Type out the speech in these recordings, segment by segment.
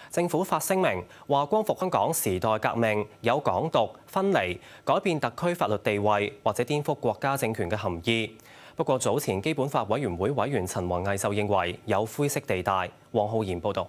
政府發聲明話，光復香港時代革命有港獨、分離、改變特區法律地位或者顛覆國家政權嘅含義。不過，早前基本法委員會委員陳弘毅就認為有灰色地帶。黃浩然報導。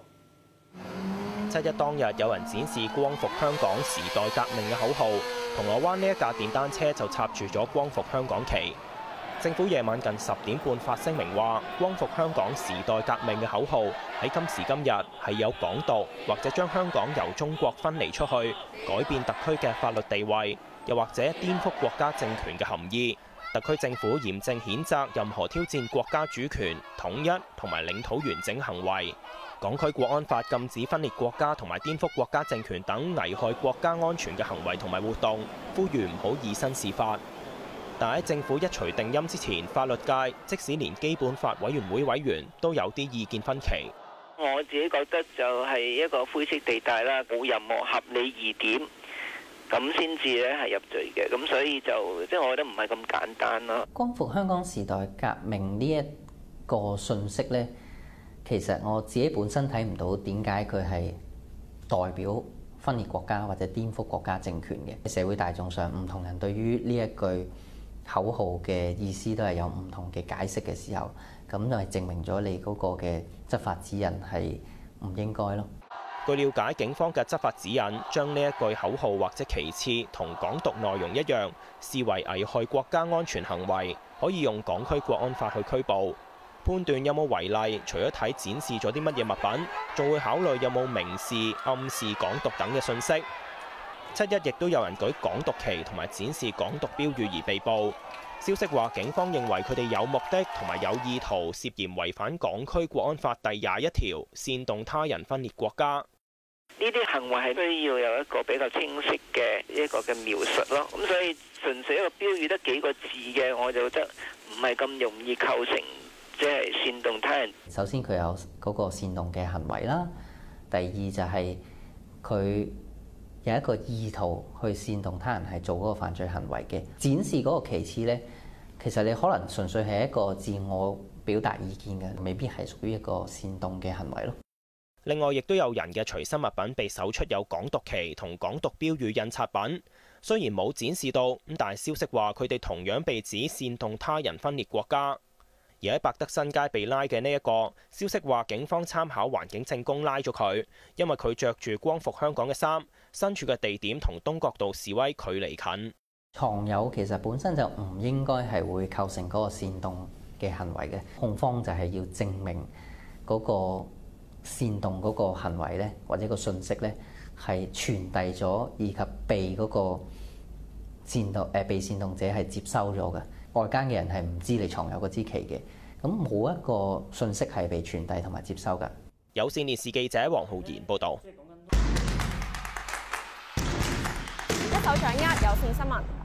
7一當日，有人展示光復香港時代革命嘅口號，銅鑼灣呢一架電單車就插住咗光復香港旗。政府夜晚近10點半發聲明話，光復香港時代革命嘅口號喺今時今日係有港獨或者將香港由中國分離出去、改變特區嘅法律地位，又或者顛覆國家政權嘅含義。特區政府嚴正譴責任何挑戰國家主權、統一同埋領土完整行為。港區國安法禁止分裂國家同埋顛覆國家政權等危害國家安全嘅行為同埋活動，呼籲唔好以身試法。但喺政府一錘定音之前，法律界即使連基本法委員會委員都有啲意見分歧。 我自己覺得就係一個灰色地帶啦，冇任何合理疑點，咁先至咧係入罪嘅。咁所以就即係我覺得唔係咁簡單咯。 光復香港時代革命呢一個訊息呢，其實我自己本身睇唔到點解佢係代表分裂國家或者顛覆國家政權嘅。社會大眾上唔同人對於呢一句口號嘅意思都係有唔同嘅解釋嘅時候，咁就係證明咗你嗰個嘅執法指引係唔應該咯。 據了解，警方嘅執法指引將呢一句口號或者旗幟同港獨內容一樣，視為危害國家安全行為，可以用港區國安法去拘捕。判斷有冇違例，除咗睇展示咗啲乜嘢物品，仲會考慮有冇明示、暗示港獨等嘅信息。7一亦都有人舉港獨旗同埋展示港獨標語而被捕。消息話，警方認為佢哋有目的同埋有意圖涉嫌違反港區國安法第21條，煽動他人分裂國家。 呢啲行為係需要有一個比較清晰嘅一個嘅描述咯。咁所以純粹一個標語得幾個字嘅，我就覺得唔係咁容易構成即係煽動他人。 首先佢有嗰個煽動嘅行為啦，第二就係佢有一個意圖去煽動他人係做嗰個犯罪行為嘅。展示嗰個旗幟呢，其實你可能純粹係一個自我表達意見嘅，未必係屬於一個煽動嘅行為咯。 另外，亦都有人嘅隨身物品被搜出有港獨旗同港獨標語印刷品，雖然冇展示到，但係消息話佢哋同樣被指煽動他人分裂國家。而喺百德新街被拉嘅呢一個，消息話警方參考環境證供拉咗佢，因為佢着住光復香港嘅衫，身處嘅地點同東角道示威距離近。 藏有其實本身就唔應該係會構成嗰個煽動嘅行為嘅，控方就係要證明嗰個煽動嗰個行為咧，或者個訊息咧係傳遞咗，以及被嗰個被煽動者係接收咗嘅。外間嘅人係唔知你藏有嗰支旗嘅，咁冇一個訊息係被傳遞同埋接收㗎。 有線電視記者黃浩然報導。 一手掌握有線新聞。